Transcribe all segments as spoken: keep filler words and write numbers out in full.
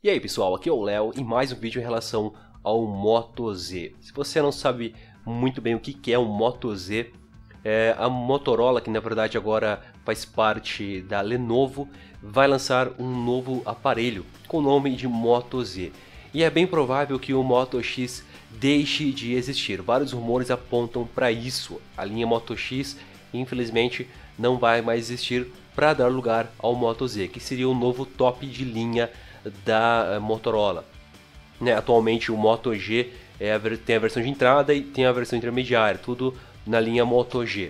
E aí pessoal, aqui é o Léo e mais um vídeo em relação ao Moto Z. Se você não sabe muito bem o que é o Moto Z, é, a Motorola, que na verdade agora faz parte da Lenovo, vai lançar um novo aparelho com o nome de Moto Z. E é bem provável que o Moto X deixe de existir. Vários rumores apontam para isso. A linha Moto X, infelizmente, não vai mais existir para dar lugar ao Moto Z, que seria o novo top de linha da Motorola. Né, atualmente o Moto G é a, tem a versão de entrada e tem a versão intermediária, tudo na linha Moto G.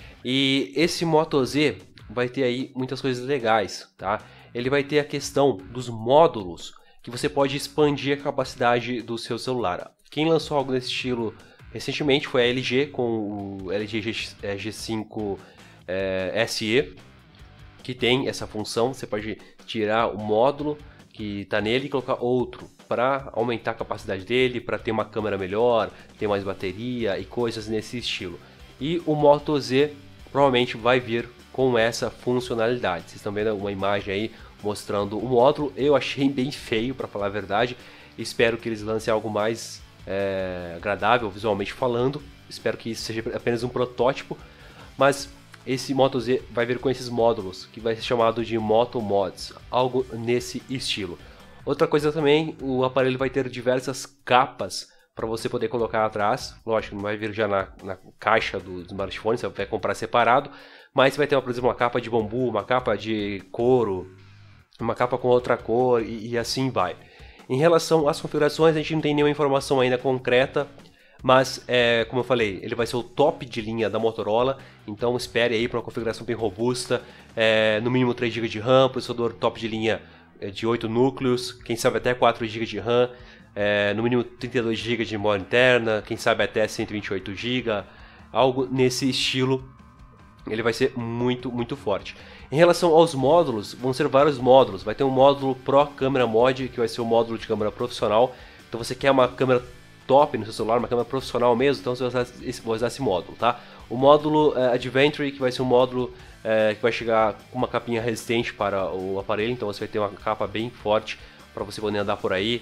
E esse Moto Z vai ter aí muitas coisas legais, tá? Ele vai ter a questão dos módulos, que você pode expandir a capacidade do seu celular. Quem lançou algo desse estilo recentemente foi a L G com o L G G cinco é, S E, que tem essa função. Você pode tirar o módulo que está nele e colocar outro para aumentar a capacidade dele, para ter uma câmera melhor, ter mais bateria e coisas nesse estilo. E o Moto Z provavelmente vai vir com essa funcionalidade. Vocês estão vendo uma imagem aí mostrando o módulo. Eu achei bem feio, para falar a verdade. Espero que eles lancem algo mais é, agradável visualmente falando. Espero que isso seja apenas um protótipo, mas esse Moto Z vai vir com esses módulos, que vai ser chamado de Moto Mods, algo nesse estilo. Outra coisa também, o aparelho vai ter diversas capas para você poder colocar atrás. Lógico, não vai vir já na, na caixa do smartphone, você vai comprar separado, mas vai ter, por exemplo, uma capa de bambu, uma capa de couro, uma capa com outra cor e, e assim vai. Em relação às configurações, a gente não tem nenhuma informação ainda concreta, mas, é, como eu falei, ele vai ser o top de linha da Motorola, então espere aí para uma configuração bem robusta, é, no mínimo três gigas de RAM, processador top de linha de oito núcleos, quem sabe até quatro gigas de RAM, é, no mínimo trinta e dois gigas de memória interna, quem sabe até cento e vinte e oito gigas, algo nesse estilo. Ele vai ser muito, muito forte. Em relação aos módulos, vão ser vários módulos. Vai ter um módulo Pro Camera Mod, que vai ser o módulo de câmera profissional. Então você quer uma câmera top no seu celular, uma câmera profissional mesmo, então você vai usar esse, vai usar esse módulo, tá? O módulo uh, Adventure, que vai ser um módulo uh, que vai chegar com uma capinha resistente para o aparelho, então você vai ter uma capa bem forte para você poder andar por aí.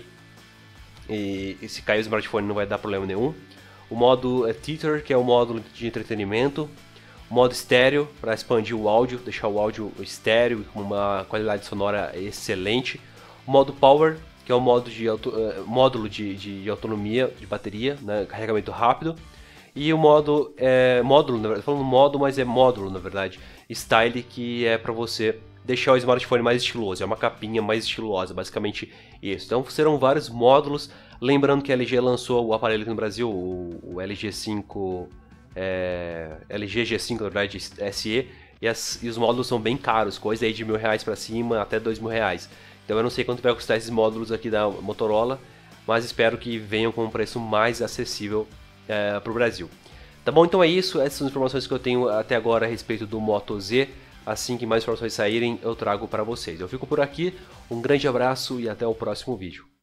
E, e se cair o smartphone não vai dar problema nenhum. O modo uh, Theater, que é o módulo de entretenimento. O modo estéreo, para expandir o áudio, deixar o áudio estéreo com uma qualidade sonora excelente. O modo Power, que é o modo de auto, uh, módulo de, de, de autonomia de bateria, né, carregamento rápido. E o modo, é, módulo, na verdade, falando modo, mas é módulo na verdade, Style, que é para você deixar o smartphone mais estiloso, é uma capinha mais estilosa, basicamente isso. Então serão vários módulos, lembrando que a L G lançou o aparelho aqui no Brasil, o, o L G cinco, é, L G G cinco na verdade, S E, e, as, e os módulos são bem caros, coisa aí de mil reais para cima até dois mil reais. Então eu não sei quanto vai custar esses módulos aqui da Motorola, mas espero que venham com um preço mais acessível é, para o Brasil. Tá bom? Então é isso, essas são as informações que eu tenho até agora a respeito do Moto Z. Assim que mais informações saírem, eu trago para vocês. Eu fico por aqui, um grande abraço e até o próximo vídeo.